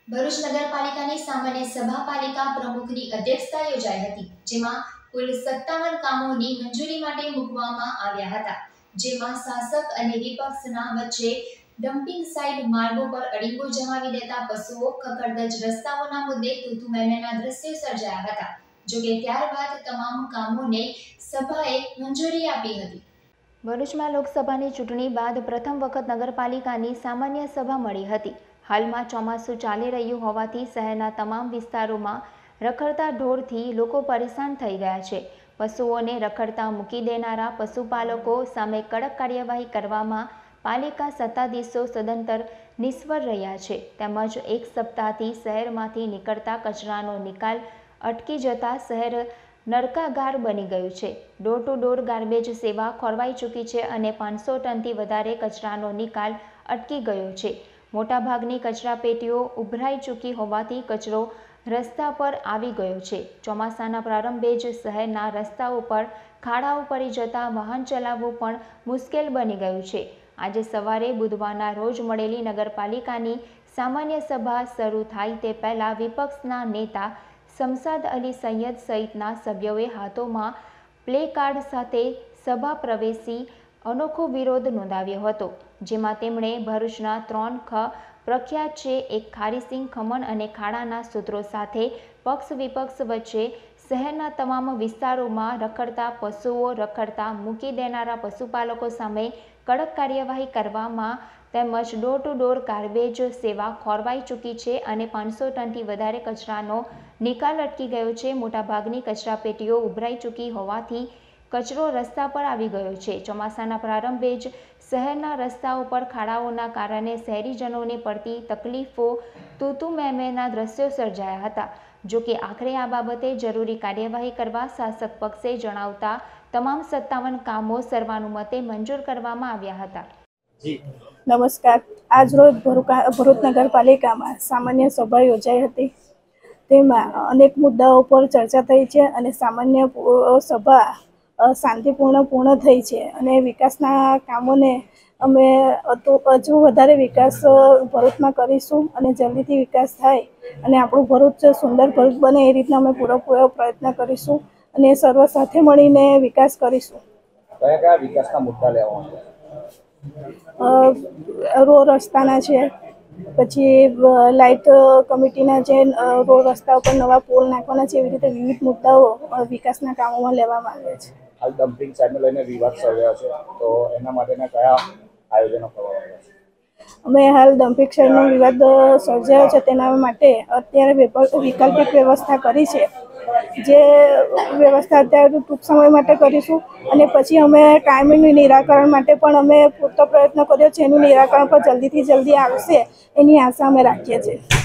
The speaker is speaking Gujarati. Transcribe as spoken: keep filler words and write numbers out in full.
ભરૂચ નગરપાલિકાની સામાન્ય સભા પાલિકા પ્રમુખની અધ્યક્ષતા યોજાઈ હતી, જેમાં કુલ સત્તાવન કામોની મંજૂરી માટે મૂકવામાં આવ્યા હતા, જેમાં શાસક અને વિપક્ષના વચ્ચે ડમ્પિંગ સાઇટ માર્ગો પર અડીંગો જમાવી દેતા પશુઓ, ખખડધજ રસ્તાઓના મુદ્દે તૂતુ મેમેના દ્રશ્યો સર્જાયા હતા। જોકે ત્યારબાદ તમામ કામોને સભાએ મંજૂરી આપી હતી। ભરૂચમાં લોકસભાની ચૂંટણી બાદ પ્રથમ વખત નગરપાલિકાની સામાન્ય સભા મળી હતી। હાલમાં ચોમાસું ચાલી રહ્યું હોવાથી શહેરના તમામ વિસ્તારોમાં રખડતા ઢોરથી લોકો પરેશાન થઈ ગયા છે। પશુઓને રખડતા મૂકી દેનારા પશુપાલકો સામે કડક કાર્યવાહી કરવામાં પાલિકા સત્તાધીશો સદંતર નિષ્ફળ રહ્યા છે, તેમજ એક સપ્તાહથી શહેરમાંથી નીકળતા કચરાનો નિકાલ અટકી જતા શહેર નરકાગાર બની ગયું છે। ડોર ટુ ડોર ગાર્બેજ સેવા ખોરવાઈ ચૂકી છે અને પાંચસો ટનથી વધારે કચરાનો નિકાલ અટકી ગયો છે। મોટાભાગની કચરાપેટીઓ ઉભરાઈ ચૂકી હોવાથી કચરો રસ્તા પર આવી ગયો છે। ચોમાસાના પ્રારંભે જ શહેરના રસ્તાઓ પર ખાડાઓ પડી જતા વાહન ચલાવવું પણ મુશ્કેલ બની ગયું છે। આજે સવારે બુધવારના રોજ મળેલી નગરપાલિકાની સામાન્ય સભા શરૂ થાય તે પહેલા વિપક્ષના નેતા શમશાદ અલી સૈયદ સહિતના સભ્યોએ હાથોમાં પ્લે કાર્ડ સાથે સભા પ્રવેશી અનોખો વિરોધ નોંધાવ્યો હતો, જેમાં તેમણે ભરૂચના ત્રણ ખ પ્રખ્યાત છે એક ખારીસિંગ, ખમણ અને ખાડાના સૂત્રો સાથે પક્ષ વિપક્ષ વચ્ચે શહેરના તમામ વિસ્તારોમાં રખડતા પશુઓ, રખડતા મૂકી દેનારા પશુપાલકો સામે કડક કાર્યવાહી કરવામાં તેમજ ડોર ટુ ડોર ગાર્બેજ સેવા ખોરવાઈ ચૂકી છે અને પાંચસો ટનથી વધારે કચરાનો નિકાલ અટકી ગયો છે। મોટાભાગની કચરાપેટીઓ ઉભરાઈ ચૂકી હોવાથી કચરો રસ્તા પર આવી ગયો છે। ચોમાસાના પ્રારંભે જ શહેરના રસ્તાઓ પર ખાડાઓના કારણે શહેરીજનોને પડતી તકલીફો તૂતુ મેમેના દ્રશ્યો સર્જાયા હતા। જોકે આખરે આ બાબતે જરૂરી કાર્યવાહી કરવા શાસક પક્ષે જણાવતા તમામ સત્તાવન કામો સર્વાનુમતે મંજૂર કરવામાં આવ્યા હતા। નમસ્કાર। આજરોજ ભરૂચ નગરપાલિકામાં સામાન્ય સભા યોજાઈ હતી, તેમાં અનેક મુદ્દાઓ પર ચર્ચા થઈ છે અને સામાન્ય સભા શાંતિપૂર્ણ પૂર્ણ થઈ છે અને વિકાસના કામોને અમે હજુ વધારે વિકાસ ભરૂચમાં કરીશું અને જલ્દીથી વિકાસ થાય અને આપણું ભરૂચ સુંદર ભરૂચ બને એ રીતના અમે પૂરેપૂરો પ્રયત્ન કરીશું અને સર્વ સાથે મળીને વિકાસ કરીશું। કયા કયા વિકાસના મુદ્દા લેવામાં રોડ રસ્તાના છે, પછી લાઇટ કમિટીના જે રોડ રસ્તા ઉપર નવા પોલ નાખવાના છે, એવી રીતે વિવિધ મુદ્દાઓ વિકાસના કામોમાં લેવામાં આવ્યા છે। હાલ ડમ્પિંગ સાઇટને લઈને વિવાદ સર્જાયો છે, તો એના માટેના કયા આયોજનો કરવામાં આવ્યા છે? અમે હાલ ડમ્પિંગ સાઇટનો વિવાદ સર્જાયો છે તેના માટે અત્યારે વૈકલ્પિક વ્યવસ્થા કરી છે, જે વ્યવસ્થા અત્યારે ટૂંક સમય માટે કરીશું અને પછી અમે કાયમી નિરાકરણ માટે પણ અમે પૂરતો પ્રયત્ન કર્યો છે। એનું નિરાકરણ પણ જલ્દીથી જલ્દી આવશે એની આશા અમે રાખીએ છીએ।